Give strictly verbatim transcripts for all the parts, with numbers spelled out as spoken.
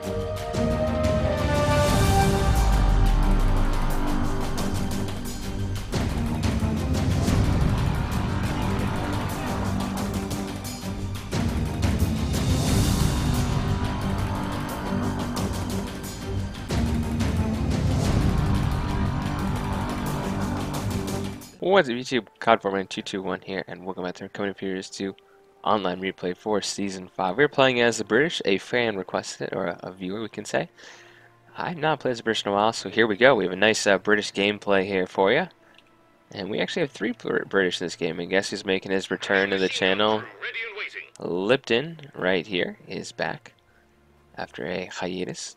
What's up YouTube, Codforman two two one here, and welcome back to coming up here to online replay for Season five. We're playing as the British, a fan requested it, or a, a viewer we can say. I've not played as the British in a while, so here we go. We have a nice uh, British gameplay here for you. And we actually have three British in this game. I guess he's making his return to the channel. Lipton, right here, is back after a hiatus.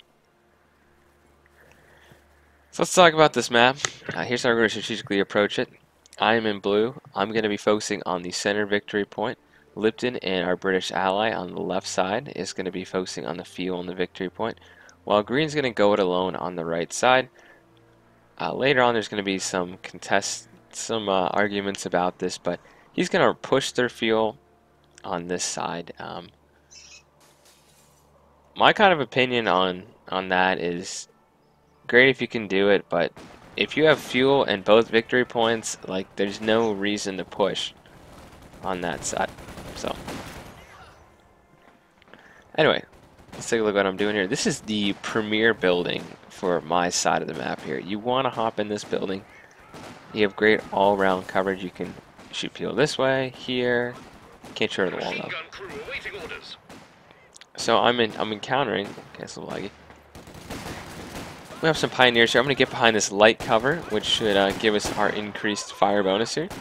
So let's talk about this map. Uh, here's how we're going to strategically approach it. I am in blue. I'm going to be focusing on the center victory point. Lipton and our British ally on the left side is going to be focusing on the fuel and the victory point, while green's going to go it alone on the right side. Uh, later on there's going to be some contest, some uh, arguments about this, but he's going to push their fuel on this side. Um, my kind of opinion on, on that is great if you can do it, but if you have fuel and both victory points, like, there's no reason to push on that side. So anyway, let's take a look at what I'm doing here. This is the premier building for my side of the map here. You want to hop in this building. You have great all-round coverage. You can shoot fuel this way, here. Can't shoot the wall though. So I'm in. I'm encountering. Okay, it's a little laggy. We have some pioneers here. I'm going to get behind this light cover, which should uh, give us our increased fire bonus here.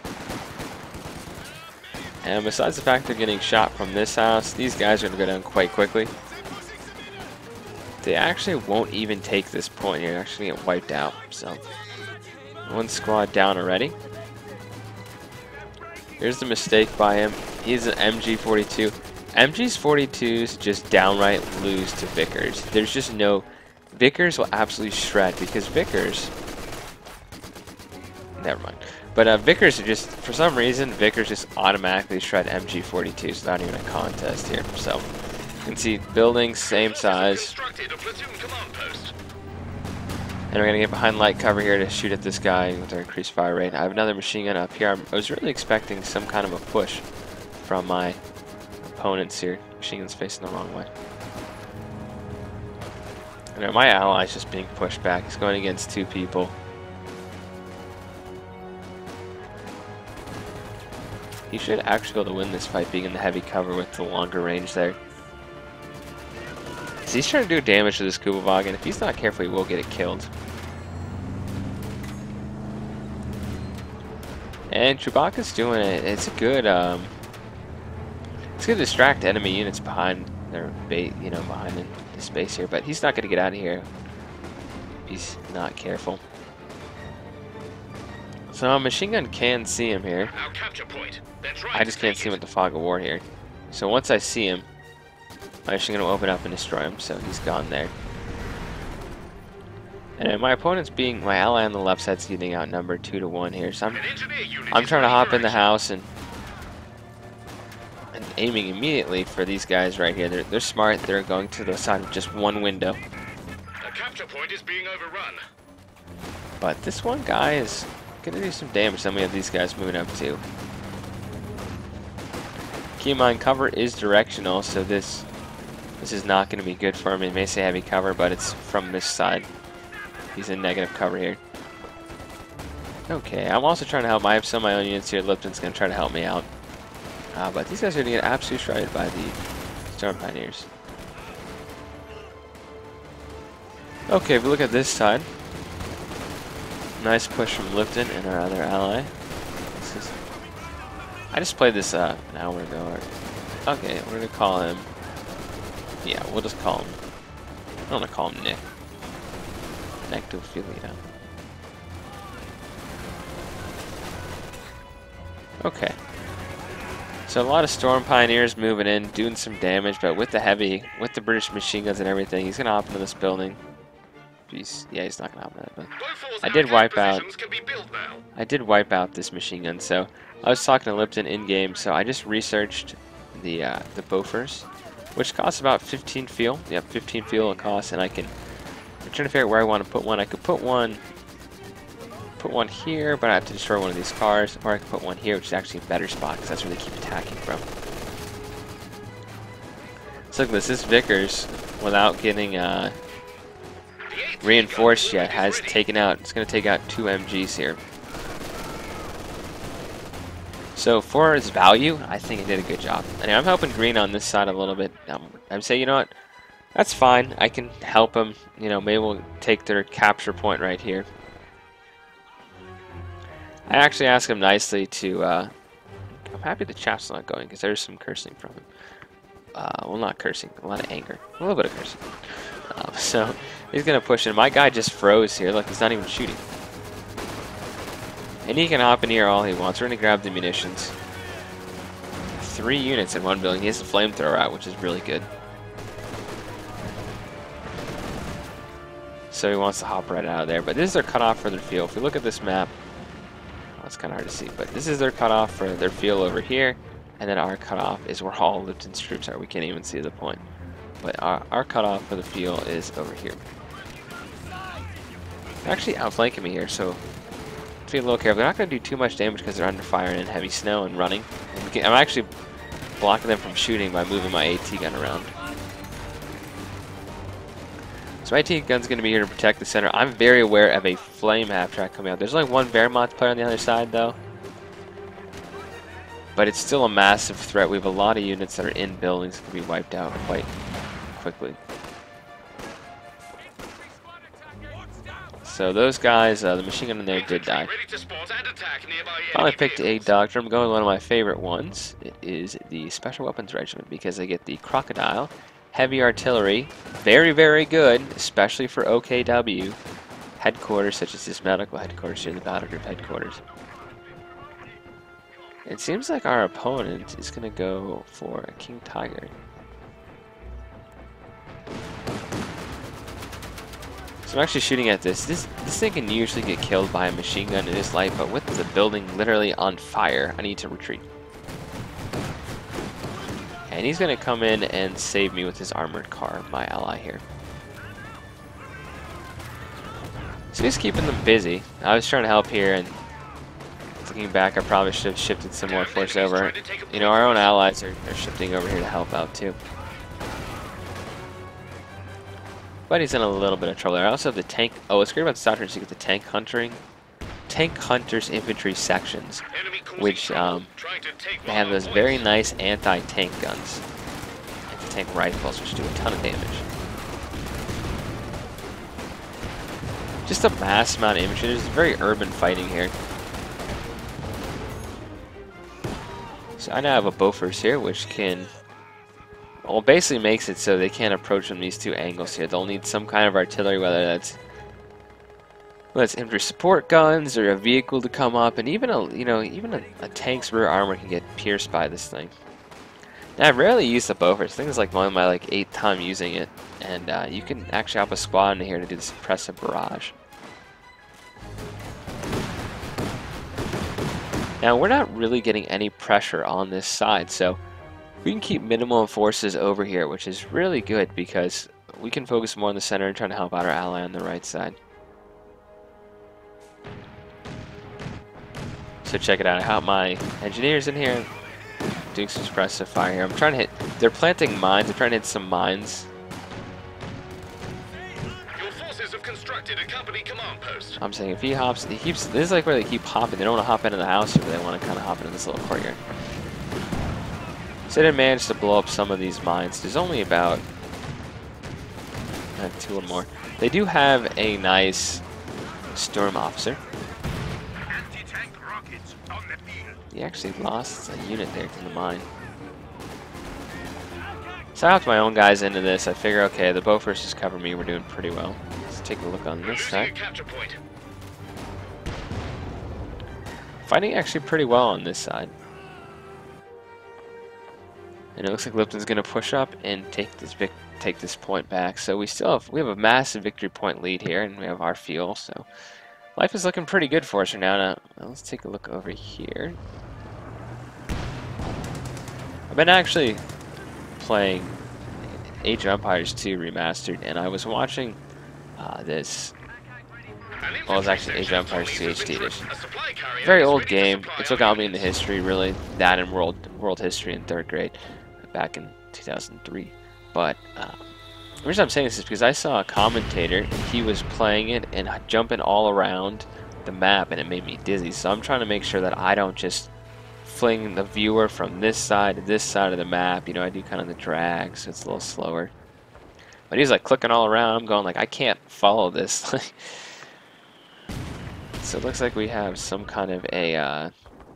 And besides the fact they're getting shot from this house, these guys are going to go down quite quickly. They actually won't even take this point here. They're actually get wiped out. So one squad down already. Here's the mistake by him. He's an M G forty-two. M Gs forty-twos just downright lose to Vickers. There's just no... Vickers will absolutely shred, because Vickers, never mind. But uh, Vickers are just, for some reason, Vickers just automatically shred M G forty-twos without even a contest here. So you can see buildings same size, and we're gonna get behind light cover here to shoot at this guy with our increased fire rate. I have another machine gun up here. I was really expecting some kind of a push from my opponents here. Machine gun's facing the wrong way. And my ally is just being pushed back. He's going against two people. He should actually be able to win this fight, being in the heavy cover with the longer range there. So he's trying to do damage to this Kubelwagen, and if he's not careful, he will get it killed. And Chewbacca's doing it. It's a good, um, it's good to distract enemy units behind their bait, you know, behind the, the space here, but he's not going to get out of here. He's not careful. So a machine gun can see him here. Our capture point. That's right. I just can't see him with the fog of war here. So once I see him, my machine gun will open up and destroy him. So he's gone there. And my opponent's being, my ally on the left side's getting outnumbered two to one here. So I'm, I'm trying to hop in the house and. And aiming immediately for these guys right here. They're, they're smart. They're going to the side of just one window. The capture point is being overrun. But this one guy is going to do some damage. Then we have these guys moving up too. Keep in mind, cover is directional, so this this is not going to be good for him. It may say heavy cover, but it's from this side. He's in negative cover here. Okay, I'm also trying to help. I have some of my own units here. Lipton's going to try to help me out. Uh, but these guys are going to get absolutely shredded by the Storm Pioneers. Okay, if we look at this side, nice push from Lipton and our other ally. This is, I just played this uh, an hour ago. Or, okay, we're going to call him, yeah, we'll just call him, I don't want to call him Nick. Nectophilia. Okay. So a lot of Storm Pioneers moving in, doing some damage, but with the heavy, with the British machine guns and everything, he's gonna hop into this building. Jeez, yeah, he's not gonna hop into that building. I did wipe out. I did wipe out this machine gun. So I was talking to Lipton in game. So I just researched the uh, the Bofors, which costs about fifteen fuel. Yep, fifteen fuel it costs, and I can. I'm trying to figure out where I want to put one. I could put one, put one here, but I have to destroy one of these cars, or I could put one here, which is actually a better spot because that's where they keep attacking from. So look at this. This Vickers, without getting uh, reinforced yet, has taken out. It's going to take out two M Gs here. So for its value, I think it did a good job. And I'm helping green on this side a little bit. Um, I'm saying, you know what? That's fine. I can help them. You know, maybe we'll take their capture point right here. I actually asked him nicely to. Uh, I'm happy the chat's not going because there's some cursing from him. Uh, well, not cursing, a lot of anger, a little bit of cursing. Um, so he's gonna push in. My guy just froze here. Look, he's not even shooting. And he can hop in here all he wants. We're gonna grab the munitions. Three units in one building. He has a flamethrower out, which is really good. So he wants to hop right out of there. But this is their cutoff for their field. If we look at this map, well, it's kind of hard to see, but this is their cutoff for their field over here. And then our cutoff is where all Lipton's troops are. We can't even see the point. But our, our cutoff for the field is over here. They're actually outflanking me here, so be a little careful. They're not going to do too much damage because they're under fire and in heavy snow and running. And we can, I'm actually blocking them from shooting by moving my AT gun around. So my AT gun's going to be here to protect the center. I'm very aware of a flame half track coming out. There's only one Vermont player on the other side, though. But it's still a massive threat. We have a lot of units that are in buildings that can be wiped out quite quickly. So those guys, uh, the machine gun in there did die. Finally picked a doctor. I'm going with one of my favorite ones. It is the Special Weapons Regiment because they get the Crocodile, heavy artillery, very, very good, especially for O K W headquarters, such as this medical headquarters here, the battle group headquarters. It seems like our opponent is going to go for a King Tiger. So I'm actually shooting at this. This this thing can usually get killed by a machine gun in this light, but with the building literally on fire, I need to retreat. And he's going to come in and save me with his armored car, my ally here. So he's keeping them busy. I was trying to help here, and looking back, I probably should have shifted some more force over. You know, our own allies are, are shifting over here to help out too. But he's in a little bit of trouble there. I also have the tank. Oh, what's great about the Stockton is you get the tank hunting, tank hunters infantry sections, which um, they have those very nice anti-tank guns, anti-tank rifles, which do a ton of damage. Just a mass amount of infantry. There's very urban fighting here. So I now have a Bofors here, which can, well, basically makes it so they can't approach from these two angles here. They'll need some kind of artillery, whether that's whether it's infantry support guns or a vehicle to come up, and even a you know even a, a tank's rear armor can get pierced by this thing. Now I rarely use the Bofors. I think it's like one of my like eighth time using it, and uh, you can actually have a squad in here to do the suppressive barrage. Now, we're not really getting any pressure on this side, so we can keep minimum forces over here, which is really good because we can focus more on the center and trying to help out our ally on the right side. So check it out. I have my engineers in here doing some suppressive fire here. I'm trying to hit, they're planting mines. I'm trying to hit some mines. Constructed a company command post. I'm saying if he hops, he keeps. This is like where they keep hopping. They don't want to hop into the house here, but they want to kind of hop into this little courtyard. So they managed to blow up some of these mines. There's only about uh, two or more. They do have a nice storm officer. Anti-tank rockets on the field. He actually lost a unit there to the mine. So I hopped my own guys into this. I figure, okay, the Bofors just cover me. We're doing pretty well. Let's take a look on this side. Fighting actually pretty well on this side. And it looks like Lipton's going to push up and take this vic take this point back. So we still have we have a massive victory point lead here, and we have our fuel. So life is looking pretty good for us right now. Now let's take a look over here. I've been actually playing Age of Empires two remastered, and I was watching uh, this. Well, it's actually Age of Empires two H D edition. Very old game. It's what got me into history, really. That and world world history in third grade, back in two thousand three. But um, the reason I'm saying this is because I saw a commentator. He was playing it and jumping all around the map, and it made me dizzy. So I'm trying to make sure that I don't just fling the viewer from this side to this side of the map. You know, I do kind of the drag, so it's a little slower. But he's like clicking all around. I'm going like, I can't follow this. So it looks like we have some kind of a uh,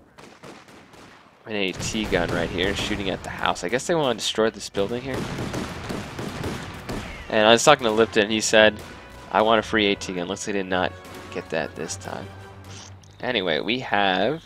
an AT gun right here shooting at the house. I guess they want to destroy this building here. And I was talking to Lipton, and he said, I want a free AT gun. Looks like they did not get that this time. Anyway, we have...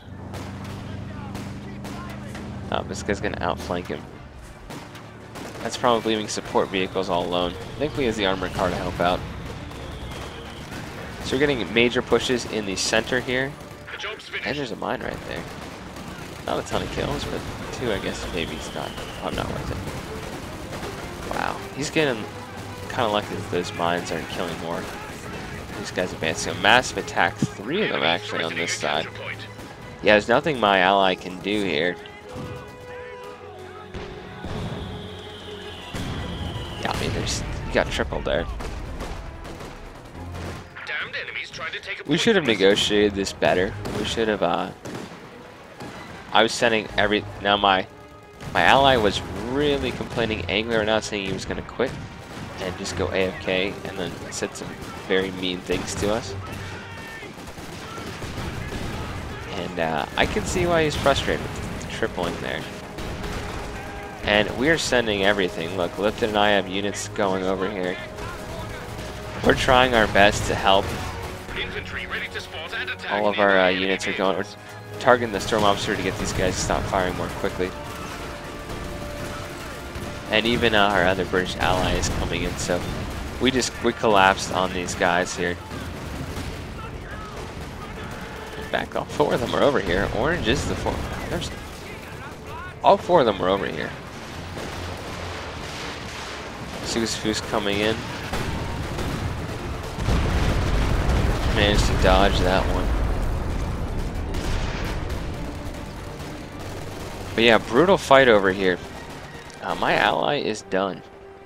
Oh, this guy's going to outflank him. That's probably leaving support vehicles all alone. Thankfully he has the armored car to help out. So we're getting major pushes in the center here. And there's a mine right there. Not a ton of kills, but two, I guess, maybe it's not. Oh, not worth it. Wow. He's getting kind of lucky that those mines aren't killing more. These guys advancing. A massive attack. Three of them, actually, on this side. Yeah, there's nothing my ally can do here. Yeah, I mean, there's... You got tripled there. We should have negotiated this better. We should have, uh... I was sending every... Now, my... My ally was really complaining, angry right now, saying he was going to quit and just go A F K, and then said some very mean things to us. And, uh, I can see why he's frustrated with the tripling there. And we're sending everything. Look, Lipton and I have units going over here. We're trying our best to help. All of our uh, units are going. We're targeting the storm officer to get these guys to stop firing more quickly. And even uh, our other British ally is coming in, so we just we collapsed on these guys here. Back off. Four of them are over here. Orange is the four. There's all four of them are over here. See who's coming in. Managed to dodge that one. But yeah, brutal fight over here. Uh, my ally is done.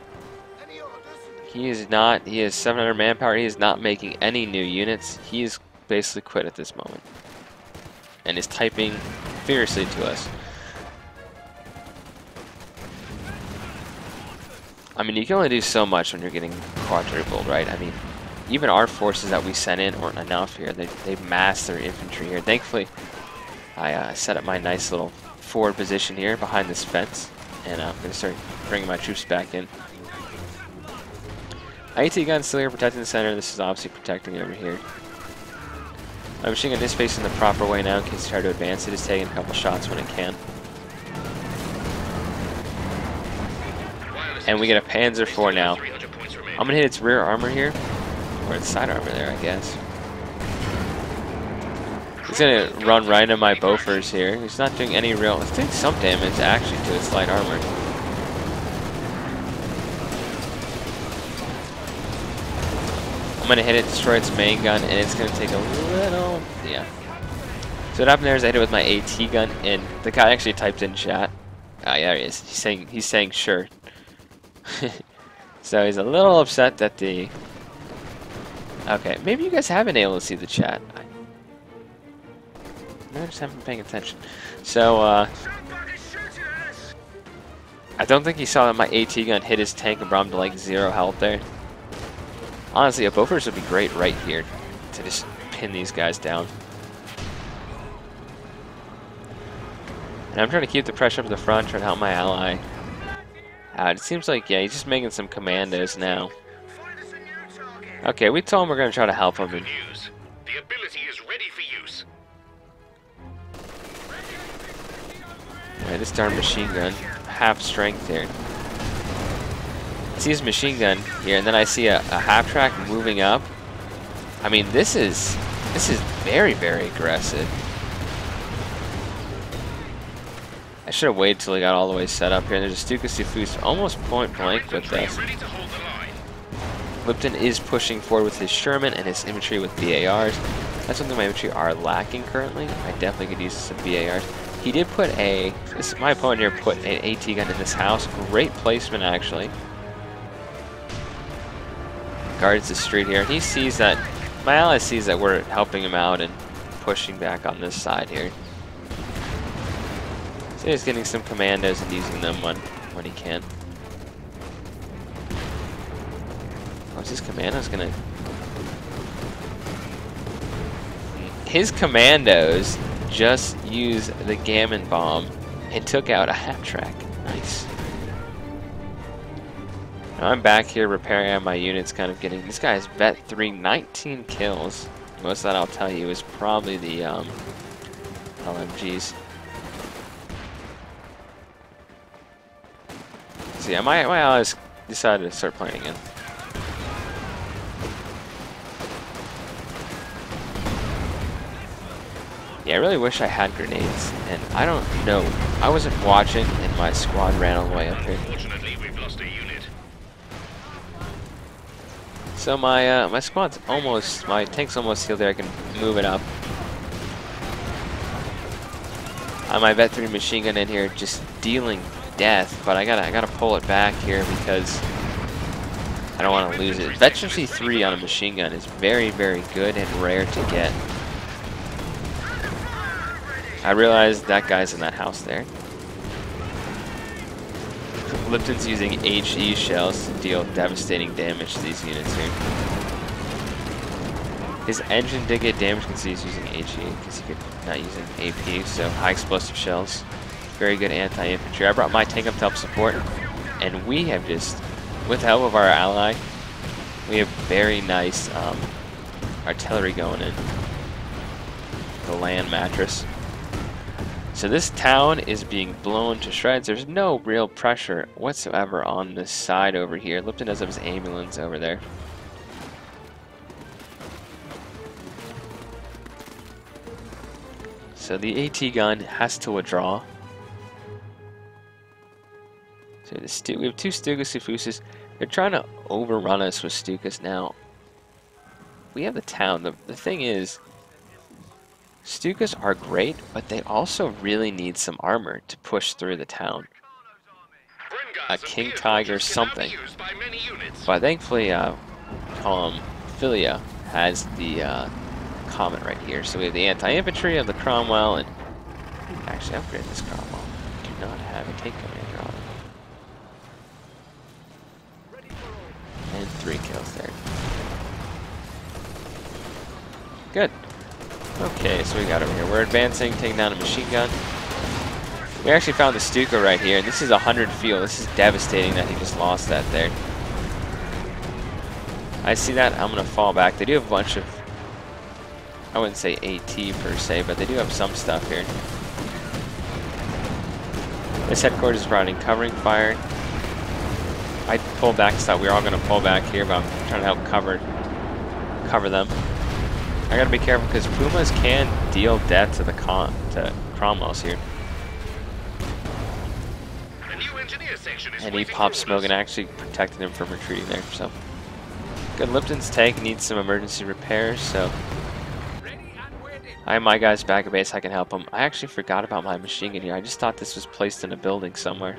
He is not, he has seven hundred manpower, he is not making any new units. He is basically quit at this moment. And is typing furiously to us. I mean, you can only do so much when you're getting quadrupled, right? I mean, even our forces that we sent in weren't enough here. They, they've massed their infantry here. Thankfully, I uh, set up my nice little forward position here behind this fence. And uh, I'm going to start bringing my troops back in. AT gun still here protecting the center. This is obviously protecting over here. My machine gun is facing the proper way now in case you try to advance. It is taking a couple shots when it can. And we get a Panzer four now. I'm going to hit its rear armor here. Or its side armor there, I guess. He's going to run right into my Bofors here. He's not doing any real... He's doing some damage, actually, to its light armor. I'm going to hit it, destroy its main gun, and it's going to take a little... Yeah. So what happened there is I hit it with my AT gun, and the guy actually typed in chat. Ah, yeah, there he is. He's saying, he's saying sure. So he's a little upset that the... Okay, maybe you guys haven't been able to see the chat. I I just haven't been paying attention. So, uh... I don't think he saw that my AT gun hit his tank and brought him to like zero health there. Honestly, a Bofors would be great right here to just pin these guys down. And I'm trying to keep the pressure up at the front, trying to help my ally. Uh, it seems like, yeah, he's just making some commandos now. Okay, we told him we're going to try to help him. And the ability is ready for use. Alright, this darn machine gun, half strength here. I see his machine gun here, and then I see a, a half track moving up. I mean, this is this is very, very aggressive. I should have waited till he got all the way set up here. There's a Stuka Sifus almost point blank with this. Lipton is pushing forward with his Sherman and his infantry with B A Rs. That's something my infantry are lacking currently. I definitely could use some B A Rs. He did put a, this, my opponent here put an AT gun in this house. Great placement actually. Guards the street here. He sees that, my ally sees that we're helping him out and pushing back on this side here. So he's getting some commandos and using them when, when he can. Oh, is his commandos gonna... His commandos just used the Gammon Bomb and took out a half track. Nice. Now I'm back here repairing on my units, kind of getting... This guy's vet three, nineteen kills. Most of that, I'll tell you, is probably the um, L M Gs. So yeah, my, my allies decided to start playing again. Yeah, I really wish I had grenades, and I don't know. I wasn't watching, and my squad ran all the way up here. Unfortunately, we've lost a unit. So my uh, my squad's almost, my tank's almost healed there. I can move it up. Uh, my vet three machine gun in here, just dealing death, but I gotta I gotta pull it back here because I don't want to lose it. Vet three on a machine gun is very very good and rare to get. I realized that guy's in that house there. Lipton's using H E shells to deal devastating damage to these units here. His engine did get damaged because he's using H E because he could not using A P, so high explosive shells. Very good anti-infantry. I brought my tank up to help support, and we have just, with the help of our ally, we have very nice um, artillery going in. The land mattress. So this town is being blown to shreds. There's no real pressure whatsoever on this side over here. Lipton does have his ambulance over there. So the AT gun has to withdraw. So the Stu we have two Stuka Sifuses. They're trying to overrun us with Stukas now. We have the town. The, the thing is, Stukas are great, but they also really need some armor to push through the town. A King Tiger something. But thankfully, uh, um, Philia has the uh, Comet right here. So we have the anti-infantry of the Cromwell, and actually upgrade this Cromwell. We do not have a tank commander on it. And three kills there. Good. Okay, so we got over here. We're advancing, taking down a machine gun. We actually found the Stuka right here, and this is one hundred field. This is devastating that he just lost that there. I see that. I'm going to fall back. They do have a bunch of, I wouldn't say AT per se, but they do have some stuff here. This headquarters is providing covering fire. I pulled back and thought we were all going to pull back here, but I'm trying to help cover, cover them. I gotta be careful because Pumas can deal death to the con to Cromwells here. And he popped smoke and actually protected him from retreating there. So good. Lipton's tank needs some emergency repairs, so I have my guys back at base. I can help him. I actually forgot about my machine gun here. I just thought this was placed in a building somewhere.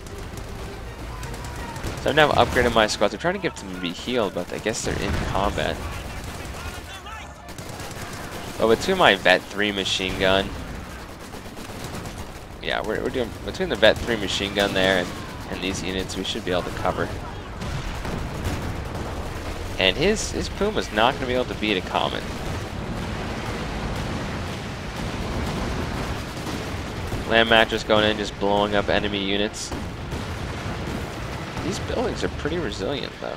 So I've now upgraded my squads. I'm trying to get them to be healed, but I guess they're in combat. But between my vet three machine gun, yeah, we're, we're doing between the vet three machine gun there and, and these units, we should be able to cover. And his his Puma's not going to be able to beat a Comet. Land mattress going in, just blowing up enemy units. These buildings are pretty resilient, though.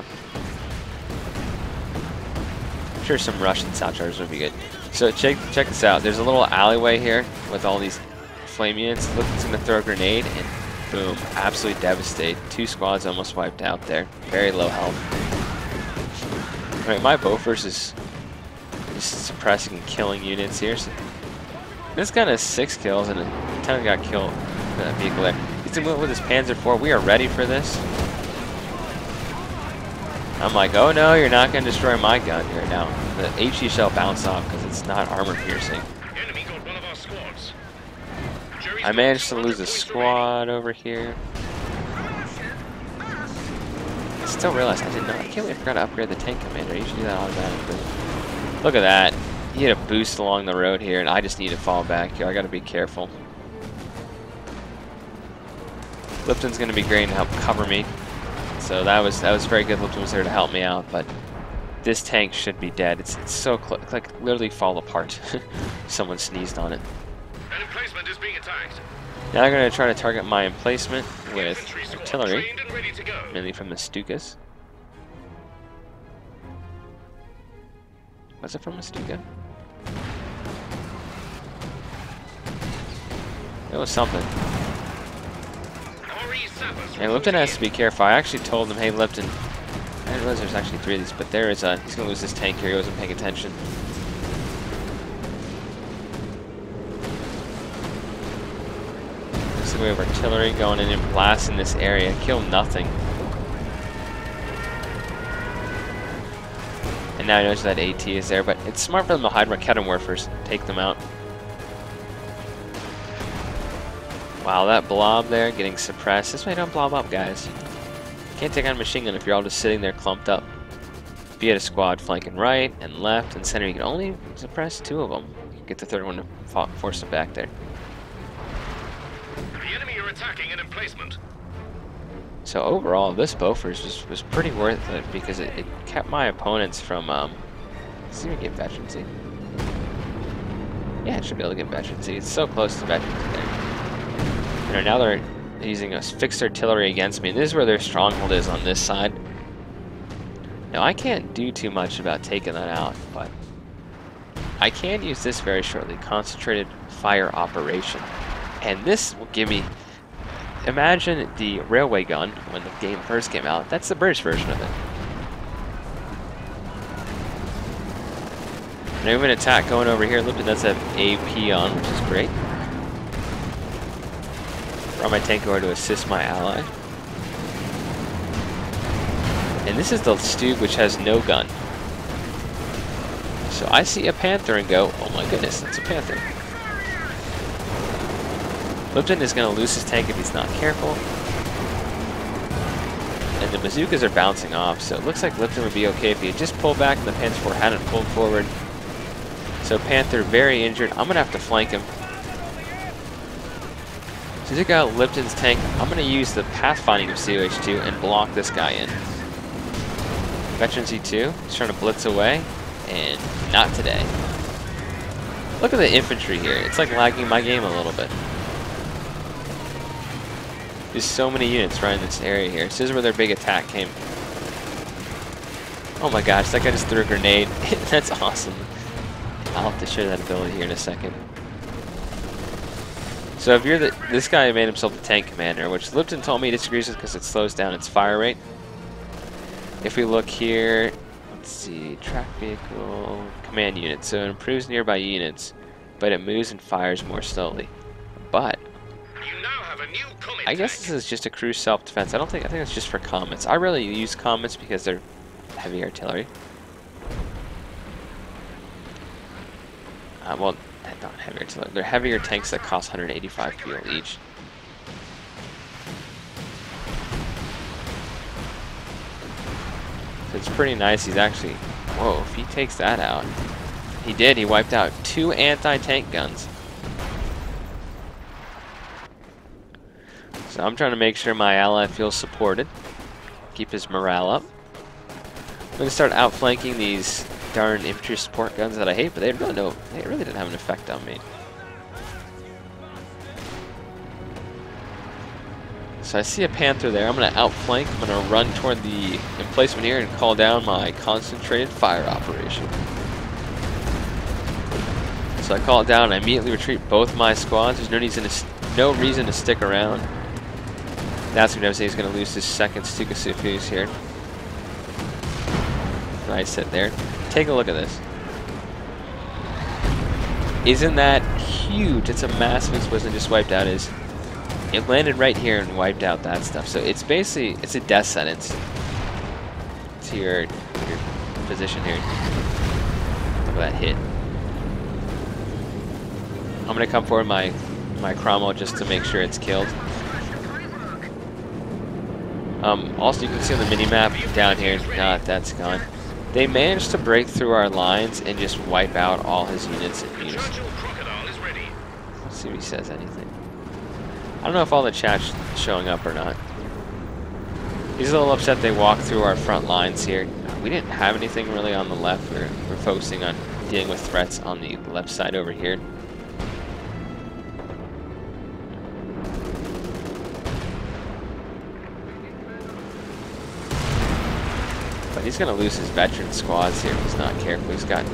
I'm sure some Russian South Chargers would be good. So check check this out. There's a little alleyway here with all these flame units. Look, it's gonna throw a grenade and boom, absolutely devastate. Two squads almost wiped out there. Very low health. Alright, my Bofors is just suppressing and killing units here. So this gun has six kills and ten got killed. for that vehicle there. He's moving with his Panzer four. We are ready for this. I'm like, oh no, you're not going to destroy my gun here. Now, the H E shall bounce off because it's not armor piercing. Enemy got one of our squads. Jerry's I managed to lose a squad over here. I still realize I didn't know. I can't wait, I forgot to upgrade the tank commander. I usually do that automatically. Look at that. He had a boost along the road here, and I just need to fall back here. I got to be careful. Lipton's going to be great to help cover me. So that was that was very good. Lipton was there to help me out, but this tank should be dead. It's, it's so close, like literally fall apart. Someone sneezed on it. An emplacement is being attacked. Now I'm going to try to target my emplacement with artillery, Trained and ready to go. mainly from the Stukas. Was it from a Stuka? It was something. And Lipton has to be careful. I actually told him, hey Lipton, I didn't realize there's actually three of these, but there is a, he's going to lose this tank here. He wasn't paying attention. Looks like we have artillery going in and blasting this area. Kill nothing. And now he knows that AT is there, but it's smart for them to hide where cannon warfers, take them out. Wow, that blob there getting suppressed. This way don't blob up, guys. You can't take on a machine gun if you're all just sitting there clumped up. If you had a squad flanking right and left and center, you can only suppress two of them. You can get the third one to force them back there. The enemy are attacking an emplacement. So overall, this Bofors was, was pretty worth it because it, it kept my opponents from, um, let's see if we can get veterancy. Yeah, it should be able to get veterancy. It's so close to veterancy there. You know, now they're using a fixed artillery against me. And this is where their stronghold is on this side. Now, I can't do too much about taking that out, but I can use this very shortly. Concentrated fire operation. And this will give me... Imagine the railway gun when the game first came out. That's the British version of it. And I have an attack going over here. Lipton does have A P on, which is great. Brought my tank over to assist my ally. And this is the Stug, which has no gun. So I see a Panther and go, oh my goodness, it's a Panther. Lipton is going to lose his tank if he's not careful. And the bazookas are bouncing off, so it looks like Lipton would be okay if he had just pulled back and the Panther four hadn't pulled forward. So Panther very injured. I'm going to have to flank him. To take out Lipton's tank, I'm going to use the pathfinding of C O H two and block this guy in. Veteran C two, he's trying to blitz away, and not today. Look at the infantry here. It's like lagging my game a little bit. There's so many units right in this area here. This is where their big attack came. Oh my gosh, that guy just threw a grenade. That's awesome. I'll have to share that ability here in a second. So if you're the, this guy made himself the tank commander, which Lipton told me he disagrees with because it slows down its fire rate. If we look here, let's see, track vehicle, command unit. So it improves nearby units, but it moves and fires more slowly. But You now have a new comet I guess tank. this is just a crew self-defense. I don't think I think it's just for comets. I really use comets because they're heavy artillery. Uh, well, not heavy artillery. They're heavier tanks that cost one hundred eighty-five fuel each. So it's pretty nice. He's actually, whoa! If he takes that out, he did. He wiped out two anti-tank guns. So I'm trying to make sure my ally feels supported, keep his morale up. I'm going to start outflanking these darn infantry support guns that I hate, but they really don't, they really didn't have an effect on me. So I see a Panther there. I'm going to outflank. I'm going to run toward the emplacement here and call down my concentrated fire operation. So I call it down and I immediately retreat both my squads. There's no reason to, no reason to stick around. That's when he's going to lose his second Stukasufus here. Nice hit there. Take a look at this. Isn't that huge? It's a massive explosion. Just wiped out his it landed right here and wiped out that stuff. So it's basically, it's a death sentence to your, your position here. Look at that hit. I'm gonna come forward my my Cromwell just to make sure it's killed. Um, also, you can see on the mini-map down here, nah, that's gone. They managed to break through our lines and just wipe out all his units in unison. Let's see if he says anything. I don't know if all the chat's showing up or not. He's a little upset they walked through our front lines here. We didn't have anything really on the left. We're, we're focusing on dealing with threats on the left side over here. But he's going to lose his veteran squads here if he's not careful. He's got...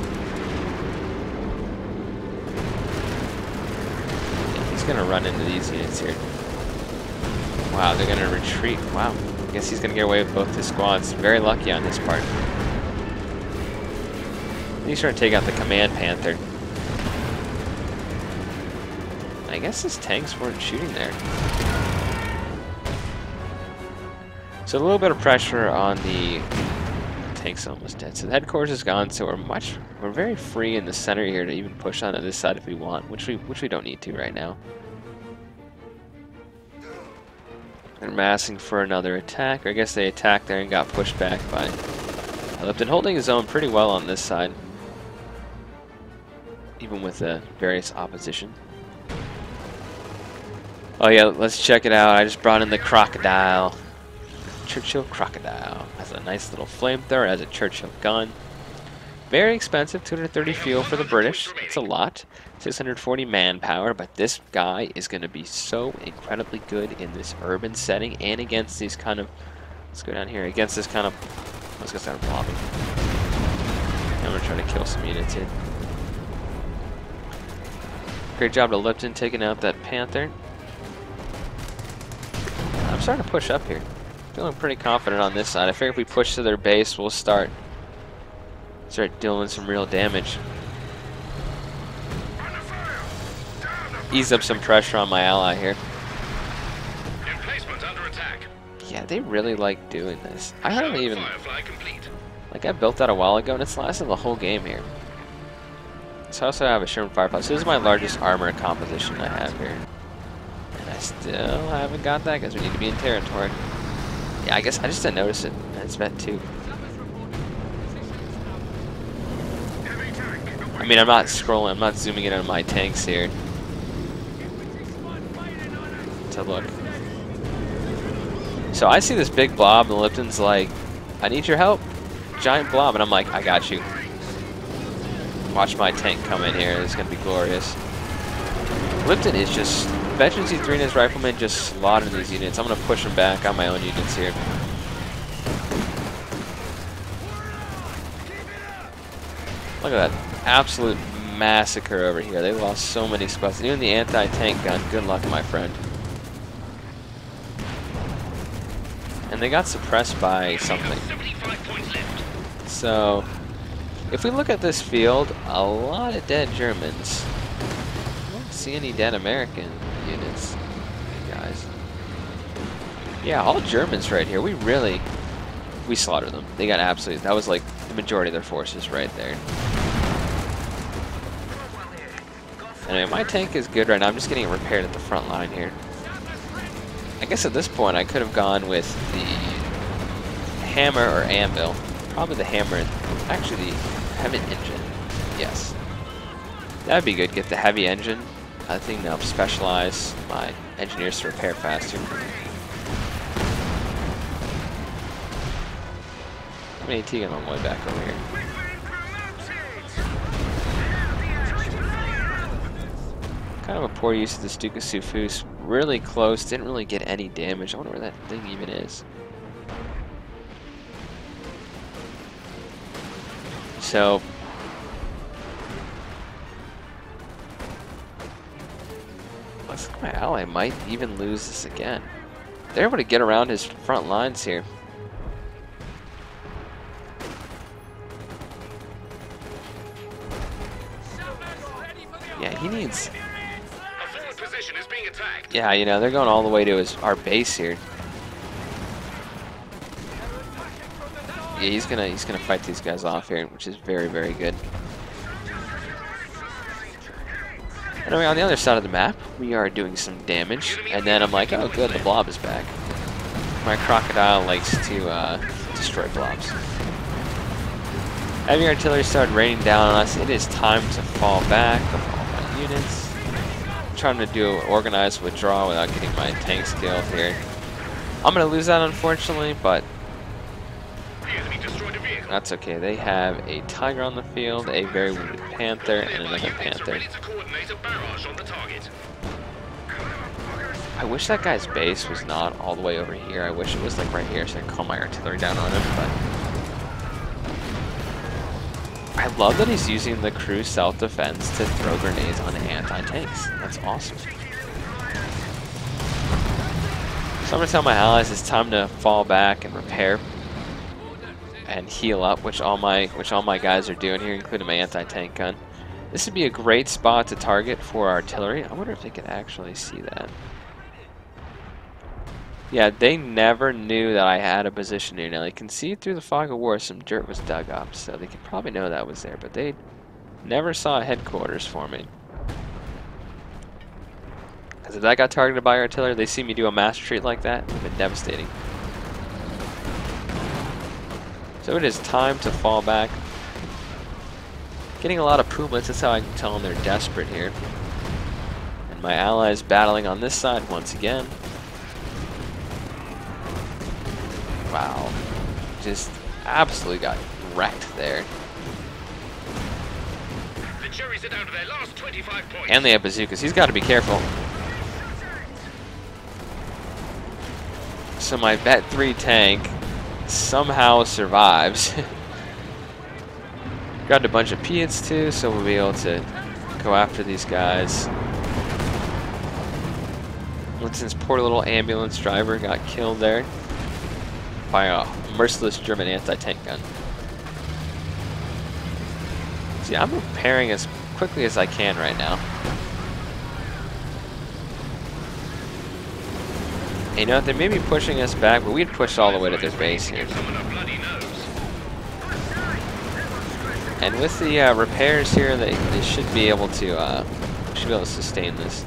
Yeah, he's going to run into these units here. Wow, they're going to retreat. Wow. I guess he's going to get away with both his squads. Very lucky on his part. He's trying to take out the command Panther. I guess his tanks weren't shooting there. So a little bit of pressure on the tank's almost dead. So the headquarters is gone, so we're much we're very free in the center here to even push onto this side if we want, which we which we don't need to right now. They're massing for another attack, or I guess they attacked there and got pushed back by Lipton, holding his own pretty well on this side, even with the various opposition. Oh yeah, let's check it out. I just brought in the Crocodile. Churchill Crocodile. Has a nice little flamethrower, has a Churchill gun. Very expensive, two hundred thirty fuel for the British. It's a lot. six hundred forty manpower, but this guy is going to be so incredibly good in this urban setting and against these kind of... Let's go down here. Against this kind of... Let's go start blobbing. I'm going to try to kill some units here. Great job to Lipton taking out that Panther. I'm starting to push up here. Feeling pretty confident on this side. I figure if we push to their base, we'll start start dealing some real damage. Ease up some pressure on my ally here. Emplacement under attack. Yeah, they really like doing this. I haven't even... Like, I built that a while ago, and it's lasted the whole game here. So I also have a Sherman Firefly. So this is my largest armor composition I have here. And I still haven't got that because we need to be in territory. Yeah, I guess I just didn't notice it. It's bet two. I mean, I'm not scrolling, I'm not zooming in on my tanks here to look. So I see this big blob, and Lipton's like, I need your help. Giant blob, and I'm like, I got you. Watch my tank come in here, it's gonna be glorious. Lipton is just, Veteran Z three and his riflemen just slaughtering these units. I'm gonna push them back on my own units here. Look at that absolute massacre over here. They lost so many squads. And even the anti-tank gun, good luck, my friend. And they got suppressed by something. So, if we look at this field, a lot of dead Germans. I don't see any dead American units, guys. Yeah, all Germans right here. We really, we slaughtered them. They got absolutely, that was like the majority of their forces right there. Anyway, my tank is good right now. I'm just getting it repaired at the front line here. I guess at this point I could have gone with the hammer or anvil. Probably the hammer, actually the heavy engine. Yes. That'd be good, get the heavy engine. I think that'll specialize my engineers to repair faster. I'm an AT gun on my way back over here. Kind of a poor use of the Stuka Sufus. Really close, didn't really get any damage. I wonder where that thing even is. So, looks like my ally might even lose this again. They're able to get around his front lines here. Yeah, he needs... position is being attacked. Yeah, you know, they're going all the way to his, our base here. Yeah, he's gonna he's gonna fight these guys off here, which is very, very good. Anyway, on the other side of the map, we are doing some damage, and then I'm like, oh good, the blob is back. My crocodile likes to uh, destroy blobs. Heavy artillery started raining down on us. It is time to fall back of all my units. I'm trying to do an organized withdrawal without getting my tanks killed here. I'm gonna lose that unfortunately, but that's okay. They have a tiger on the field, a very wounded panther, and another panther. I wish that guy's base was not all the way over here. I wish it was like right here so I can calm my artillery down on him, but I love that he's using the crew self-defense to throw grenades on anti-tanks. That's awesome. So I'm gonna tell my allies it's time to fall back and repair and heal up, which all my which all my guys are doing here, including my anti-tank gun. This would be a great spot to target for artillery. I wonder if they could actually see that. Yeah, they never knew that I had a position here. Now, they can see through the fog of war some dirt was dug up, so they could probably know that was there, but they never saw headquarters for me. Because if that got targeted by artillery, they see me do a mass retreat like that, it would have been devastating. So it is time to fall back. Getting a lot of Pumas, that's how I can tell them they're desperate here. And my allies battling on this side once again. Wow, just absolutely got wrecked there. The Cherries are down to their last twenty-five points. And they have bazookas. He's got to be careful. So my Bet three tank somehow survives. Grabbed a bunch of Piats too, so we'll be able to go after these guys. Winston's poor little ambulance driver got killed there by a merciless German anti-tank gun. See, I'm repairing as quickly as I can right now. You know, they may be pushing us back, but we'd push all the way to their base here. And with the uh, repairs here, they, they should be able to uh, should be able to sustain this.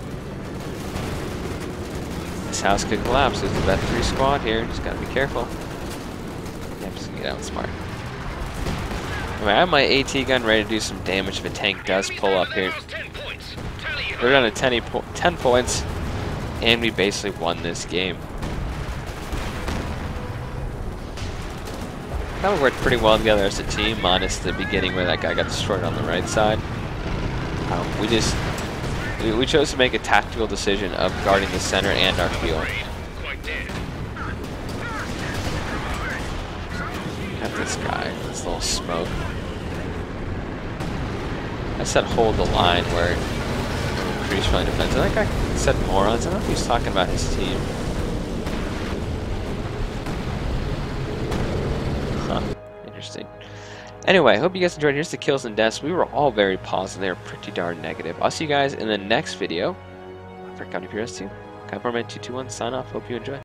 This house could collapse. There's the Bet three squad here. Just gotta be careful. Yeah, I'm just gonna get out smart. Anyway, I have my AT gun ready to do some damage if a tank does pull up here. We're down to ten, po ten points, and we basically won this game. That worked pretty well together as a team, minus the beginning where that guy got destroyed on the right side. Um, we just we, we chose to make a tactical decision of guarding the center and our field. Got this guy, this little smoke. I said hold the line where increase friendly defense. I think I said morons. I don't know if he's talking about his team. Huh. Interesting. Anyway, I hope you guys enjoyed. Here's the kills and deaths. We were all very positive. They were pretty darn negative. I'll see you guys in the next video for Company P R S two. Conformant two two one, sign off. Hope you enjoy.